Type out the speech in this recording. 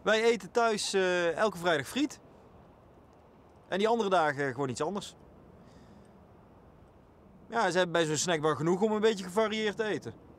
Wij eten thuis elke vrijdag friet. En die andere dagen gewoon iets anders. Ja, ze hebben bij zo'n snackbar genoeg om een beetje gevarieerd te eten.